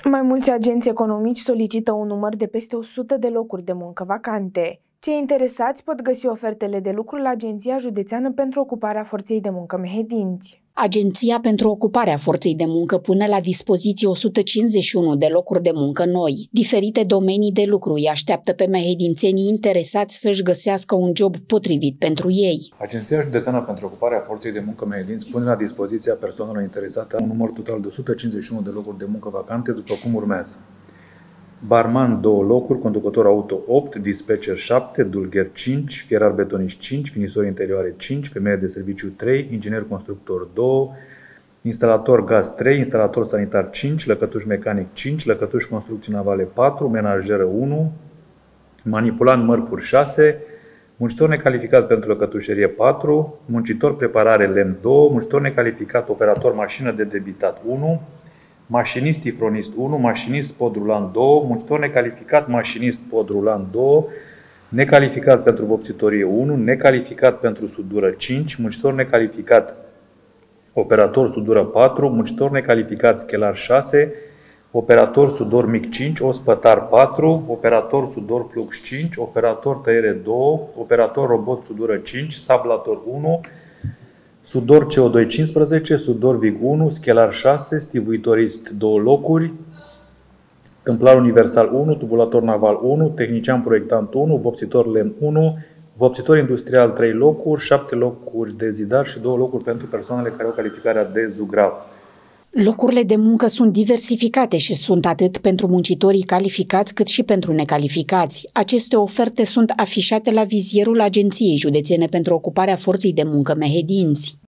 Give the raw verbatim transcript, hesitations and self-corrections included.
Mai mulți agenți economici solicită un număr de peste o sută de locuri de muncă vacante. Cei interesați pot găsi ofertele de lucru la Agenția Județeană pentru Ocuparea Forței de Muncă Mehedinți. Agenția pentru Ocuparea Forței de Muncă pune la dispoziție o sută cincizeci și unu de locuri de muncă noi. Diferite domenii de lucru îi așteaptă pe mehedințenii interesați să-și găsească un job potrivit pentru ei. Agenția Județeană pentru Ocuparea Forței de Muncă Mehedinți pune la dispoziția persoanelor interesate un număr total de o sută cincizeci și unu de locuri de muncă vacante, după cum urmează: barman două locuri, conducător auto opt, dispatcher șapte, dulgher cinci, fierar betonist cinci, finisori interioare cinci, femeie de serviciu trei, inginer constructor doi, instalator gaz trei, instalator sanitar cinci, lăcătuș mecanic cinci, lăcătuș construcții navale patru, menajeră unu, manipulant mărfuri șase, muncitor necalificat pentru lăcătușerie patru, muncitor preparare lemn doi, muncitor necalificat operator mașină de debitat unu, mașinist ifronist unu, mașinist pod rulant doi, muncitor necalificat mașinist pod rulant doi, necalificat pentru vopsitorie unu, necalificat pentru sudură cinci, muncitor necalificat operator sudură patru, muncitor necalificat schelar șase, operator sudor mic cinci, ospătar patru, operator sudor flux cinci, operator tăiere doi, operator robot sudură cinci, sablator unu, sudor C O doi cincisprezece, sudor vig unu, schelar șase, stivuitorist două locuri, tâmplar universal unu, tubulator naval unu, tehnician proiectant unu, vopsitor lemn unu, vopsitor industrial trei locuri, șapte locuri de zidar și două locuri pentru persoanele care au calificarea de zugrav. Locurile de muncă sunt diversificate și sunt atât pentru muncitorii calificați cât și pentru necalificați. Aceste oferte sunt afișate la vizierul Agenției Județene pentru Ocuparea Forței de Muncă Mehedinți.